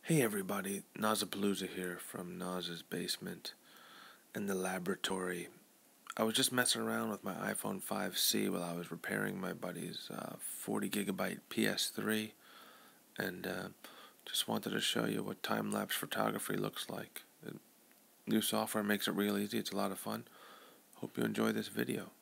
Hey everybody, Nazapalooza here from Naz's basement in the laboratory. I was just messing around with my iPhone 5C while I was repairing my buddy's 40 gigabyte PS3 and just wanted to show you what time-lapse photography looks like. New software makes it real easy, it's a lot of fun. Hope you enjoy this video.